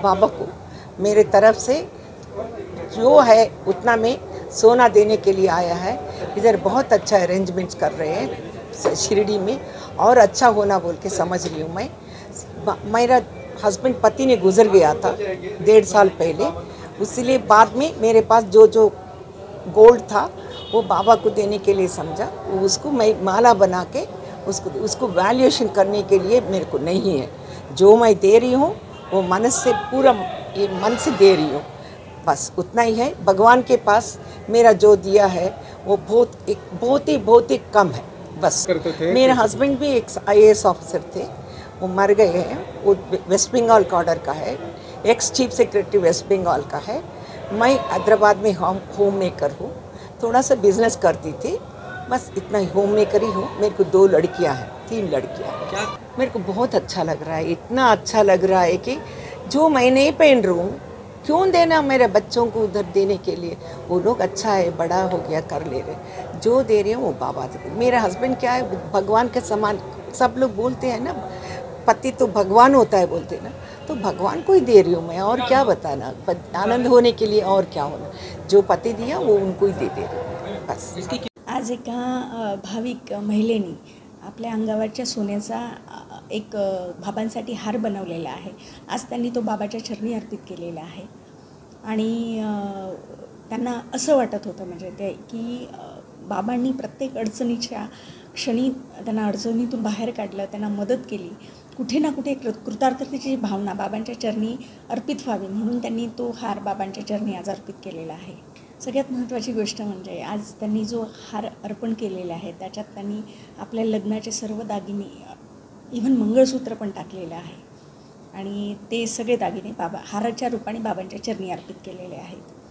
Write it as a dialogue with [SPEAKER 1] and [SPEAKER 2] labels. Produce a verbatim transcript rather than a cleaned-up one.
[SPEAKER 1] बाबा को मेरे तरफ से जो है उतना में सोना देने के लिए आया है। इधर बहुत अच्छा अरेंजमेंट्स कर रहे हैं शिरडी में, और अच्छा होना बोल के समझ रही हूँ मैं। मेरा हस्बैंड पति ने गुजर गया था डेढ़ साल पहले, इसलिए बाद में मेरे पास जो जो गोल्ड था वो बाबा को देने के लिए समझा। वो उसको मैं माला बना के उसको उसको वैल्यूएशन करने के लिए मेरे को नहीं है। जो मैं दे रही हूँ वो मन से, पूरा ये मन से दे रही हूँ, बस उतना ही है। भगवान के पास मेरा जो दिया है वो बहुत एक बहुत ही बहुत ही कम है बस। मेरे हस्बैंड भी एक आई ए एस ऑफिसर थे, वो मर गए हैं। वो वेस्ट बंगाल का ऑर्डर का है, ex chief secretary West Bengal का है। मैं हैदराबाद में होम होम मेकर हूँ, थोड़ा सा बिजनेस करती थी, बस इतना ही होम मेकर ही हूँ। मेरे को दो लड़कियाँ हैं, तीन लड़कियाँ हैं। मेरे को बहुत अच्छा लग रहा है, इतना अच्छा लग रहा है कि जो मैं नहीं पहन रही हूँ क्यों देना मेरे बच्चों को उधर देने के लिए। वो लोग अच्छा है, बड़ा हो गया, कर ले रहे, जो दे रहे हैं वो बाबा दे। मेरा हस्बैंड क्या है, भगवान के समान। सब लोग बोलते हैं ना पति तो भगवान होता है बोलते हैं ना, तो भगवान को ही दे रही हूँ मैं, और क्या बताना, आनंद होने के लिए और क्या होना। जो पति दिया वो उनको ही दे दे रही हूँ बस।
[SPEAKER 2] आज एका भाविक महिलेने आपल्या अंगावरच्या सोन्याचा एक बाबांसाठी हार बनवलेला आहे। आज त्यांनी तो बाबाच्या चरणी अर्पित केलेला आहे आणि त्यांना असं वाटत होतं म्हणजे ते की बाबांनी प्रत्येक अडचणीच्या क्षणी त्यांना अडचणीतून बाहेर काढलं, त्यांना मदत केली, कुठे ना कुठे कृतार्थतेची भावना बाबांच्या चरणी अर्पित व्हावी म्हणून त्यांनी तो हार बाबांच्या चरणी आज अर्पित केलेला आहे। सगळ्यात महत्त्वाची गोष्ट म्हणजे आज त्यांनी जो हार अर्पण केलेला आहे त्याच्यात त्यांनी आपल्या लग्नाचे सर्व दागिने, इव्हन मंगळसूत्र पण टाकलेलं आहे आणि ते सगळे दागिने बाबा हाराच्या रूपाने बाबांच्या चरणी अर्पित केलेले आहेत।